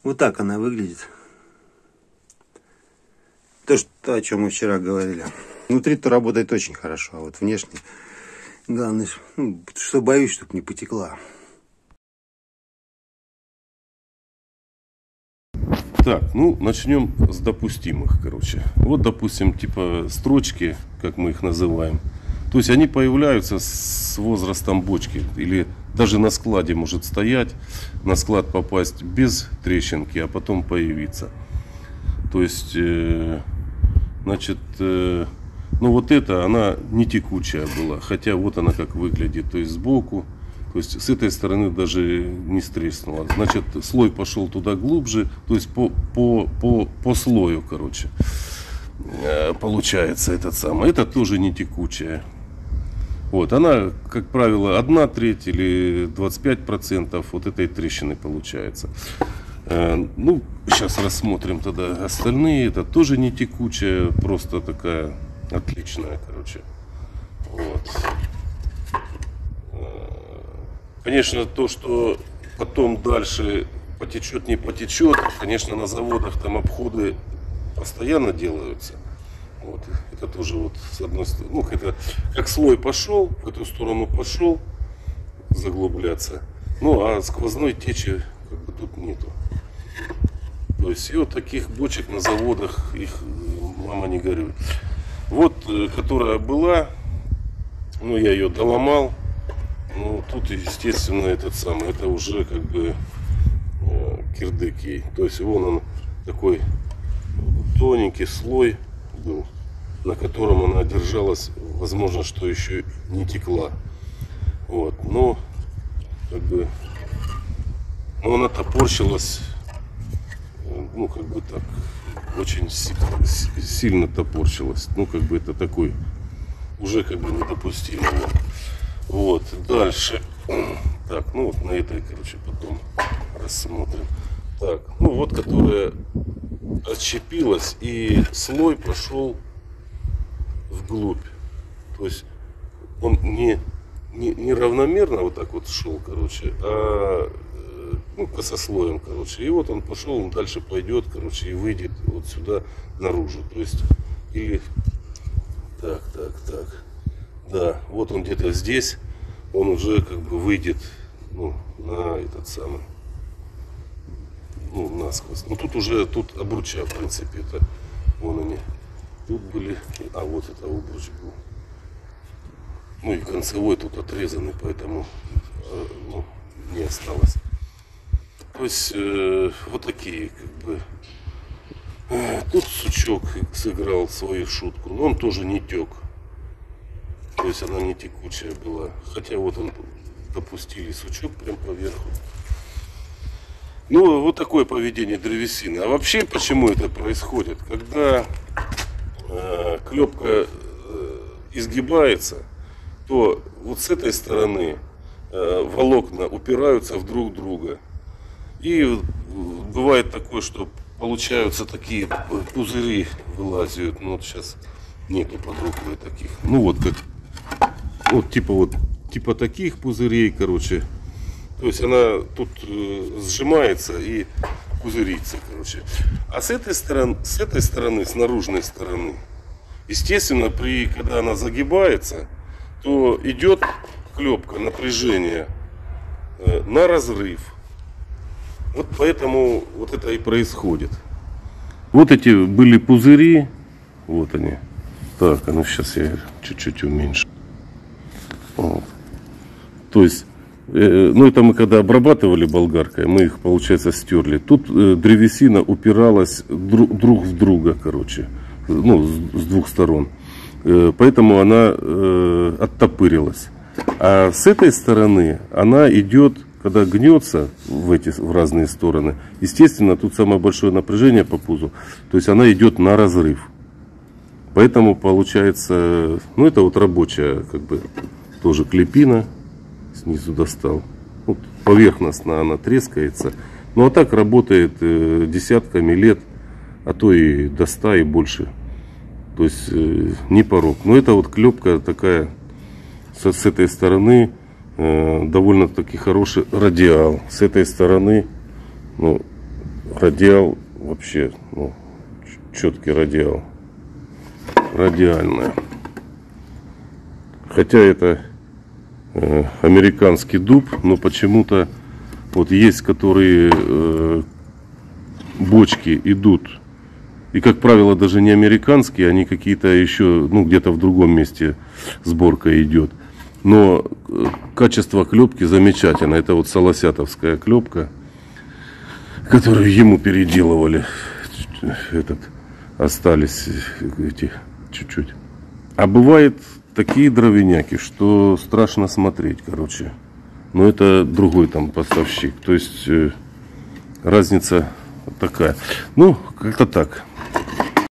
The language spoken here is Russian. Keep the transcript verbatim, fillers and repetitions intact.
Вот так она выглядит. То, что, о чем мы вчера говорили. Внутри-то работает очень хорошо, а вот внешне, главное, ну, что боюсь, чтобы не потекла. Так, ну, начнем с допустимых, короче. Вот, допустим, типа строчки, как мы их называем. То есть они появляются с возрастом бочки. Или даже на складе может стоять, на склад попасть без трещинки, а потом появиться. То есть, э, значит, э, ну вот эта, она не текучая была. Хотя вот она как выглядит, то есть сбоку. То есть с этой стороны даже не стреснула. Значит, слой пошел туда глубже. То есть по, по, по, по слою, короче, получается этот самый. Это тоже не текучая. Вот, она, как правило, одна треть или двадцать пять процентов вот этой трещины получается. Ну, сейчас рассмотрим тогда остальные. Это тоже не текучая, просто такая отличная, короче. Вот. Конечно, то, что потом дальше потечет, не потечет, конечно, на заводах там обходы постоянно делаются. Вот. Это тоже вот с одной стороны, ну, это как слой пошел, в эту сторону пошел заглубляться. Ну, а сквозной течи как бы тут нету. То есть и вот таких бочек на заводах, их мама не горюй. Вот, которая была, ну, я ее доломал. Ну, тут, естественно, этот самый, это уже как бы э, кирдык ей. То есть вон он такой тоненький слой был, на котором она держалась, возможно, что еще не текла. Вот, но как бы, но она топорщилась, ну, как бы так, очень сильно топорщилась. Ну, как бы это такой, уже как бы недопустимо. Вот, дальше. Так, ну вот на этой, короче, потом рассмотрим. Так, ну вот, которая отщепилась, и слой пошел вглубь. То есть он не, не, не равномерно вот так вот шел, короче, а ну, косослоем, короче. И вот он пошел, он дальше пойдет, короче, и выйдет вот сюда наружу. То есть, или так, так, так. Да, вот он где-то здесь, он уже как бы выйдет, ну, на этот самый, ну, насквозь. Ну, тут уже, тут обруча, в принципе, это, вон они, тут были, а вот это обруч был. Ну, и концевой тут отрезанный, поэтому, э, ну, не осталось. То есть, э, вот такие, как бы, э, тут сучок сыграл свою шутку, но он тоже не тек. То есть она не текучая была. Хотя вот он допустили сучок прям поверху. Ну, вот такое поведение древесины. А вообще, почему это происходит? Когда э, клепка э, изгибается, то вот с этой стороны э, волокна упираются в друг друга. И бывает такое, что получаются такие пузыри, вылазят. Ну, вот сейчас нету под рукой таких. Ну, вот как. Вот типа вот типа таких пузырей, короче. То есть она тут э, сжимается и пузырится, короче. А с этой стороны, с этой стороны, с наружной стороны, естественно, при когда она загибается, то идет клепка, напряжение э, на разрыв. Вот поэтому вот это и происходит. Вот эти были пузыри, вот они. Так, а ну сейчас я чуть-чуть уменьшу. Вот. То есть, э, ну это мы когда обрабатывали болгаркой, мы их, получается, стерли. Тут э, древесина упиралась друг, друг в друга, короче, ну, с, с двух сторон. Э, поэтому она э, оттопырилась. А с этой стороны она идет, когда гнется в эти в разные стороны, естественно, тут самое большое напряжение по пузу. То есть она идет на разрыв. Поэтому получается, ну это вот рабочая, как бы, тоже клепина, снизу достал. Вот, поверхностно она трескается. Ну а так работает э, десятками лет, а то и до ста и больше. То есть э, не порог. Но это вот клепка такая, с, с этой стороны э, довольно-таки хороший радиал. С этой стороны, ну, радиал вообще, ну, четкий радиал. Радиальная. Хотя это э, американский дуб, но почему-то вот есть, которые э, бочки идут. И, как правило, даже не американские, они какие-то еще, ну, где-то в другом месте сборка идет. Но качество клепки замечательно. Это вот солосятовская клепка, которую ему переделывали. Этот, остались эти чуть-чуть. А бывает такие дровяняки, что страшно смотреть, короче. Но это другой там поставщик. То есть э, разница такая. Ну, как-то так.